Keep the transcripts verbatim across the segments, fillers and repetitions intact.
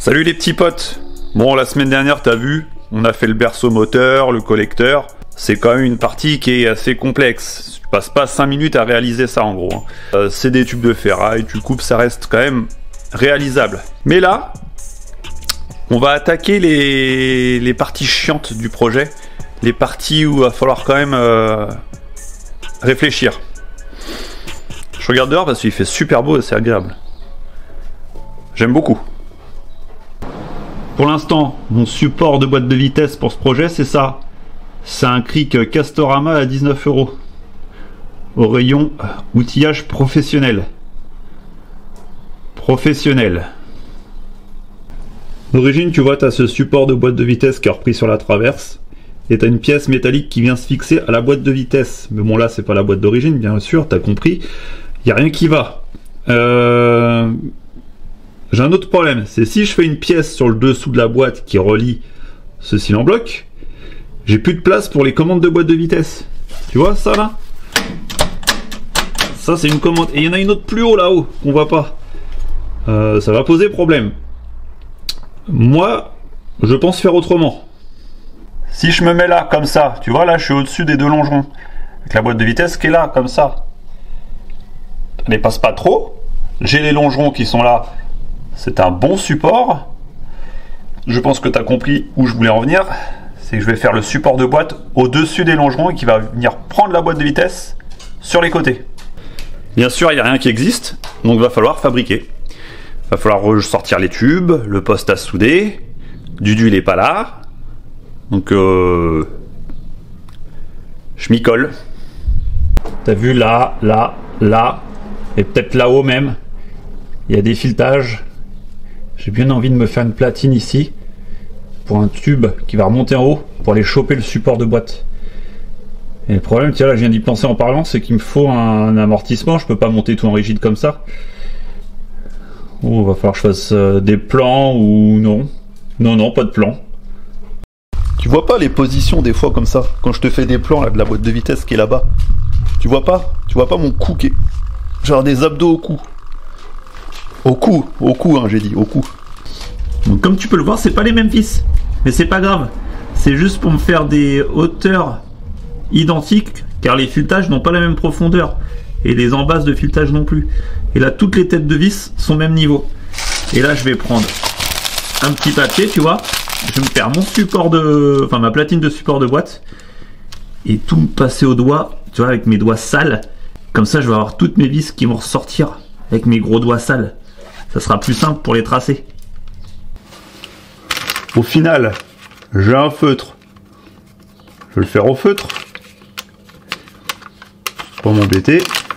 Salut les petits potes. Bon, la semaine dernière, t'as vu, on a fait le berceau moteur, le collecteur. C'est quand même une partie qui est assez complexe. Tu passes pas cinq minutes à réaliser ça en gros. Euh, c'est des tubes de ferraille, tu coupes, ça reste quand même réalisable. Mais là, on va attaquer les, les parties chiantes du projet. Les parties où il va falloir quand même euh, réfléchir. Je regarde dehors parce qu'il fait super beau et c'est agréable. J'aime beaucoup. Pour l'instant, mon support de boîte de vitesse pour ce projet, c'est ça. C'est un Cric Castorama à dix-neuf euros. Au rayon outillage professionnel. Professionnel. D'origine, tu vois, tu as ce support de boîte de vitesse qui est repris sur la traverse. Et tu as une pièce métallique qui vient se fixer à la boîte de vitesse. Mais bon, là, c'est pas la boîte d'origine, bien sûr, tu as compris. Il n'y a rien qui va. Euh... J'ai un autre problème, c'est si je fais une pièce sur le dessous de la boîte qui relie ce cylindre en bloc, j'ai plus de place pour les commandes de boîte de vitesse. Tu vois ça là? Ça c'est une commande. Et il y en a une autre plus haut là-haut qu'on voit pas. Euh, ça va poser problème. Moi, je pense faire autrement. Si je me mets là comme ça, tu vois là je suis au-dessus des deux longerons. Avec la boîte de vitesse qui est là comme ça. Elle ne passe pas trop. J'ai les longerons qui sont là. C'est un bon support. Je pense que tu as compris où je voulais en venir. C'est que je vais faire le support de boîte au-dessus des longerons et qui va venir prendre la boîte de vitesse sur les côtés. Bien sûr, il n'y a rien qui existe, donc il va falloir fabriquer. Il va falloir ressortir les tubes, le poste à souder. Dudu, il n'est pas là. Donc, euh, je m'y colle. T'as vu là, là, là, et peut-être là-haut même. Il y a des filetages. J'ai bien envie de me faire une platine ici pour un tube qui va remonter en haut pour aller choper le support de boîte. Et le problème, tiens là je viens d'y penser en parlant, c'est qu'il me faut un amortissement. Je peux pas monter tout en rigide comme ça. Oh, va falloir que je fasse euh, des plans ou non. Non, non, pas de plan. Tu vois pas les positions des fois comme ça quand je te fais des plans là, de la boîte de vitesse qui est là-bas? Tu vois pas? Tu vois pas mon cou qui est genre des abdos au cou? Au cou, au cou, hein, j'ai dit, au cou. Donc comme tu peux le voir, c'est pas les mêmes vis. Mais c'est pas grave. C'est juste pour me faire des hauteurs identiques, car les filetages n'ont pas la même profondeur. Et les embasses de filetage non plus. Et là, toutes les têtes de vis sont au même niveau. Et là, je vais prendre un petit papier, tu vois. Je vais me faire mon support de... Enfin, ma platine de support de boîte. Et tout me passer au doigt, tu vois, avec mes doigts sales. Comme ça, je vais avoir toutes mes vis qui vont ressortir avec mes gros doigts sales. Ça sera plus simple pour les tracer. Au final, j'ai un feutre. Je vais le faire au feutre. Pas m'embêter.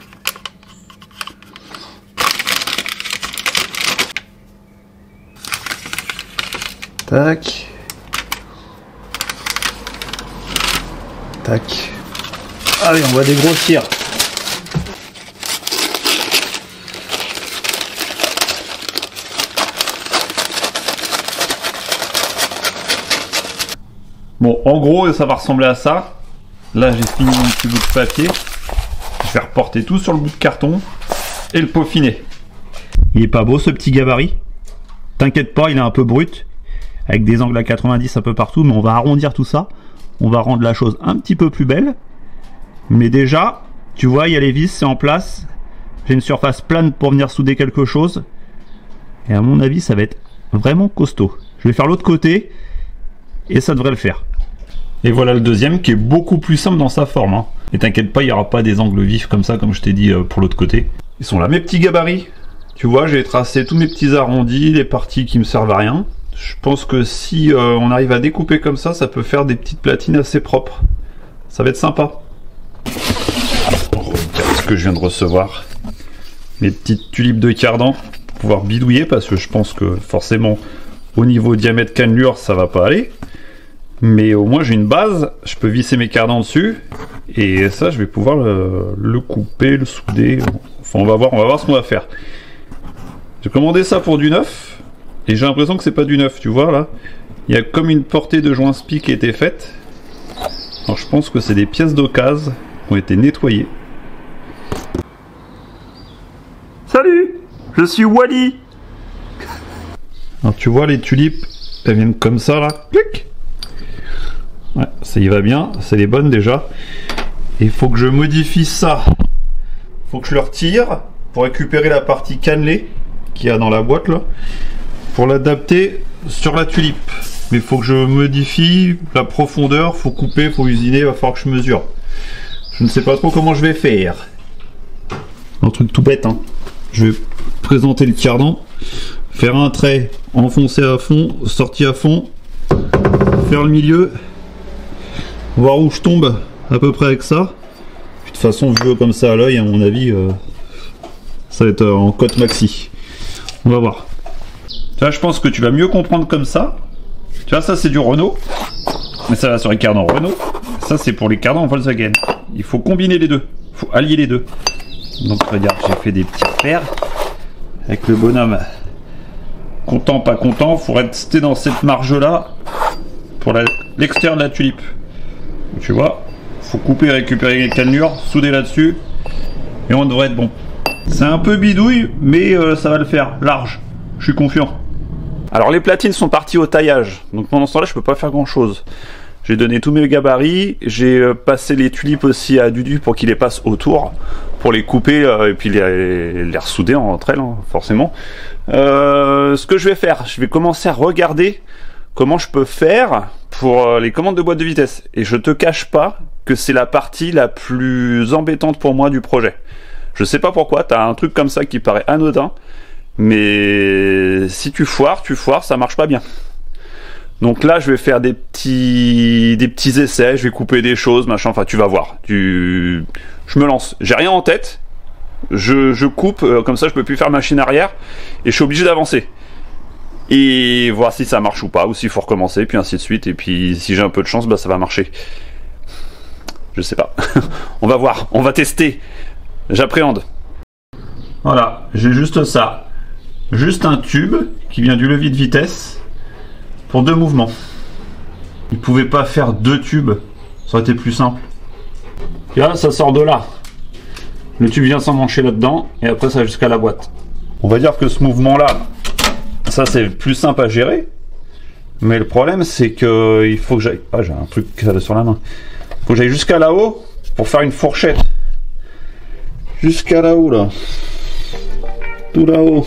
Tac. Tac. Allez, on va dégrossir. Bon, en gros, ça va ressembler à ça. Là, j'ai fini mon petit bout de papier. Je vais reporter tout sur le bout de carton et le peaufiner. Il est pas beau ce petit gabarit? T'inquiète pas, il est un peu brut, avec des angles à quatre-vingt-dix un peu partout, mais on va arrondir tout ça. On va rendre la chose un petit peu plus belle. Mais déjà, tu vois, il y a les vis, c'est en place. J'ai une surface plane pour venir souder quelque chose. Et à mon avis, ça va être vraiment costaud. Je vais faire l'autre côté. Et ça devrait le faire. Et voilà le deuxième qui est beaucoup plus simple dans sa forme. Hein. Et t'inquiète pas, il n'y aura pas des angles vifs comme ça, comme je t'ai dit euh, pour l'autre côté. Ils sont là mes petits gabarits. Tu vois, j'ai tracé tous mes petits arrondis, les parties qui me servent à rien. Je pense que si euh, on arrive à découper comme ça, ça peut faire des petites platines assez propres. Ça va être sympa. Regarde ce que je viens de recevoir. Mes petites tulipes de cardan pour pouvoir bidouiller, parce que je pense que forcément au niveau diamètre cannelure ça va pas aller. Mais au moins j'ai une base, je peux visser mes cardans dessus et ça je vais pouvoir le, le couper, le souder. Enfin on va voir, on va voir ce qu'on va faire. J'ai commandé ça pour du neuf et j'ai l'impression que c'est pas du neuf, tu vois là. Il y a comme une portée de joint spi qui a été faite. Alors je pense que c'est des pièces d'occasion qui ont été nettoyées. Salut, je suis Wally. Alors tu vois les tulipes, elles viennent comme ça là, clic. Ouais, ça y va bien, c'est les bonnes déjà. Il faut que je modifie ça. Il faut que je le retire pour récupérer la partie cannelée qu'il y a dans la boîte là, pour l'adapter sur la tulipe. Mais il faut que je modifie la profondeur, faut couper, faut usiner, il va falloir que je mesure. Je ne sais pas trop comment je vais faire. Un truc tout bête, hein. Je vais présenter le cardan, faire un trait, enfoncer à fond, sortir à fond, faire le milieu, voir où je tombe à peu près avec ça. Puis de toute façon, vu comme ça à l'œil, à mon avis, euh, ça va être en cote maxi. On va voir. Là, je pense que tu vas mieux comprendre comme ça. Tu vois, ça c'est du Renault, mais ça va sur les cardans Renault. Ça c'est pour les cardans Volkswagen. Il faut combiner les deux, il faut allier les deux. Donc regarde, j'ai fait des petits repères avec le bonhomme. Content, pas content, faut rester dans cette marge là pour l'extérieur de la tulipe. Donc, tu vois, faut couper, récupérer les cannelures, souder là-dessus et on devrait être bon. C'est un peu bidouille, mais euh, ça va le faire, large. Je suis confiant. Alors les platines sont parties au taillage, donc pendant ce temps là je peux pas faire grand chose. J'ai donné tous mes gabarits, j'ai euh, passé les tulipes aussi à Dudu pour qu'il les passe autour, pour les couper euh, et puis les, les ressouder entre elles, hein, forcément. Euh, ce que je vais faire, je vais commencer à regarder comment je peux faire pour euh, les commandes de boîte de vitesse. Et je te cache pas que c'est la partie la plus embêtante pour moi du projet. Je sais pas pourquoi, t'as un truc comme ça qui paraît anodin, mais si tu foires, tu foires, ça marche pas bien. Donc là, je vais faire des petits, des petits essais, je vais couper des choses, machin. Enfin, tu vas voir. Tu, je me lance. J'ai rien en tête. Je, je coupe, euh, comme ça, je peux plus faire machine arrière, et je suis obligé d'avancer. Et voir si ça marche ou pas, ou s'il faut recommencer, puis ainsi de suite. Et puis, si j'ai un peu de chance, bah ça va marcher. Je sais pas. On va voir. On va tester. J'appréhende. Voilà, j'ai juste ça. Juste un tube qui vient du levier de vitesse pour deux mouvements. Il ne pouvait pas faire deux tubes, ça aurait été plus simple. Et là, ça sort de là. Le tube vient s'emmancher là-dedans et après ça va jusqu'à la boîte. On va dire que ce mouvement-là, ça c'est plus simple à gérer. Mais le problème c'est que il faut que j'aille. Ah, j'ai un truc sur la main. Il faut que j'aille jusqu'à là-haut pour faire une fourchette. Jusqu'à là-haut là. Tout là-haut.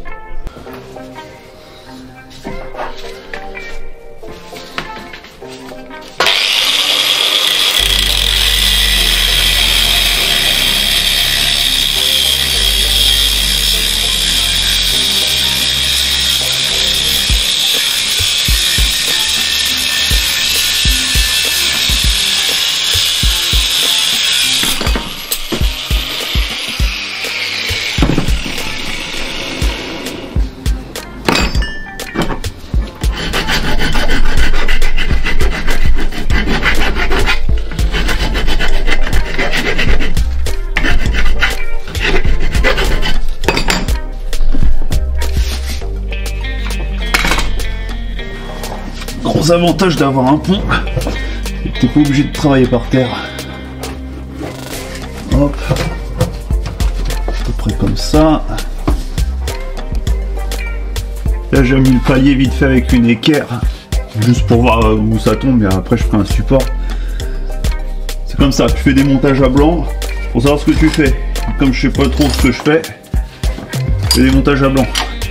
Gros avantage d'avoir un pont, t'es pas obligé de travailler par terre. Hop, à peu près comme ça. Là j'ai mis le palier vite fait avec une équerre, juste pour voir où ça tombe, mais après je ferai un support. C'est comme ça, tu fais des montages à blanc pour savoir ce que tu fais. Comme je sais pas trop ce que je fais, je fais des montages à blanc.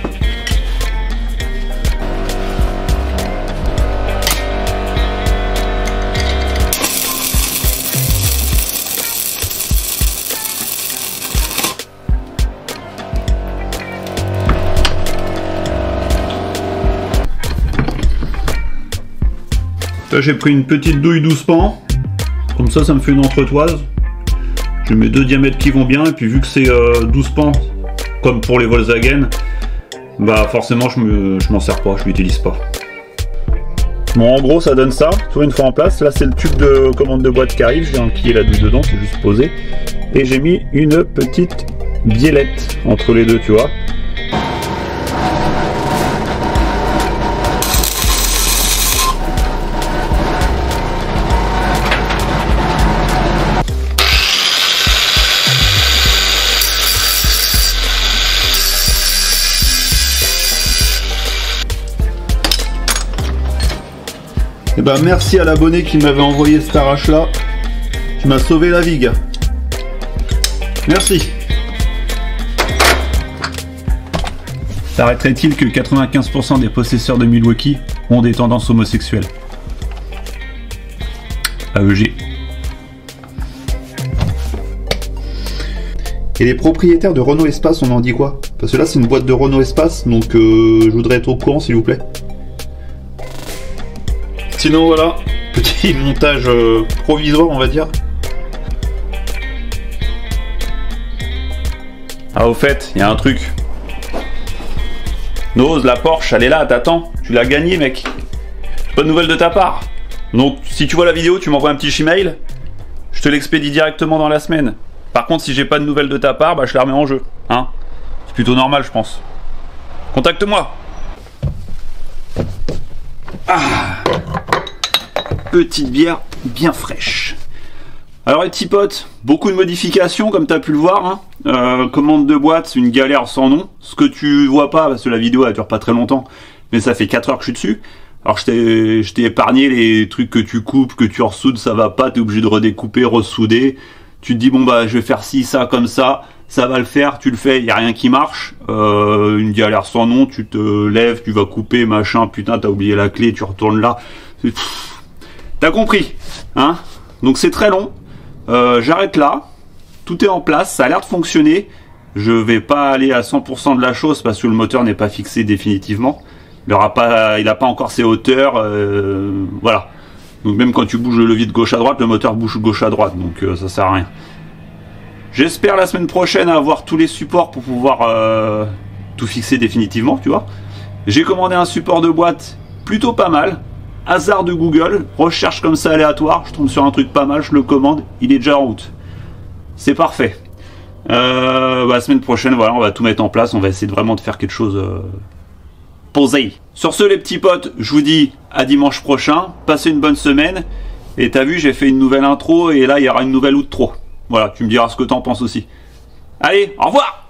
Là j'ai pris une petite douille doucement, comme ça ça me fait une entretoise. Je mets deux diamètres qui vont bien et puis vu que c'est euh, douze pans comme pour les Volkswagen, bah forcément je me, je m'en sers pas, je l'utilise pas. Bon en gros ça donne ça, tu vois une fois en place, là c'est le tube de commande de boîte qui arrive, j'ai enquillé la douille dedans, c'est juste posé. Et j'ai mis une petite biellette entre les deux tu vois. Et ben merci à l'abonné qui m'avait envoyé cet arrache là. Tu m'as sauvé la vie, gars. Merci. Paraîtrait-il que quatre-vingt-quinze pour cent des possesseurs de Milwaukee ont des tendances homosexuelles? A E G. Et les propriétaires de Renault Espace, on en dit quoi? Parce que là c'est une boîte de Renault Espace, donc euh, je voudrais être au courant s'il vous plaît. Sinon voilà, petit montage euh, provisoire on va dire. Ah au fait, il y a un truc. Nose, la Porsche, elle est là, t'attends. Tu l'as gagnée mec. J'ai pas de nouvelles de ta part. Donc si tu vois la vidéo, tu m'envoies un petit Gmail. Je te l'expédie directement dans la semaine. Par contre, si j'ai pas de nouvelles de ta part, bah je la remets en jeu. Hein, c'est plutôt normal, je pense. Contacte-moi. Ah, petite bière bien fraîche. Alors les petits potes, beaucoup de modifications comme tu as pu le voir. Hein. Euh, commande de boîte, c'est une galère sans nom. Ce que tu vois pas, parce que la vidéo elle dure pas très longtemps, mais ça fait quatre heures que je suis dessus. Alors je t'ai épargné les trucs que tu coupes, que tu ressoudes, ça va pas, tu es obligé de redécouper, ressouder. Tu te dis bon bah je vais faire ci, ça, comme ça, ça va le faire, tu le fais, il n'y a rien qui marche. Euh, une galère sans nom, tu te lèves, tu vas couper, machin, putain t'as oublié la clé, tu retournes là. T'as compris, hein? Donc c'est très long. Euh, j'arrête là, tout est en place, ça a l'air de fonctionner. Je vais pas aller à cent pour cent de la chose parce que le moteur n'est pas fixé définitivement. Il n'a pas, il a pas encore ses hauteurs, euh, voilà. Donc même quand tu bouges le levier de gauche à droite, le moteur bouge gauche à droite, donc euh, ça sert à rien. J'espère la semaine prochaine avoir tous les supports pour pouvoir euh, tout fixer définitivement, tu vois. J'ai commandé un support de boîte plutôt pas mal. Hasard de Google, recherche comme ça aléatoire, je tombe sur un truc pas mal, je le commande, il est déjà en route. C'est parfait. Euh, bah, la semaine prochaine, voilà, on va tout mettre en place, on va essayer de vraiment de faire quelque chose euh, posé. Sur ce les petits potes, je vous dis à dimanche prochain, passez une bonne semaine. Et t'as vu, j'ai fait une nouvelle intro et là il y aura une nouvelle outro. Voilà, tu me diras ce que t'en penses aussi. Allez, au revoir!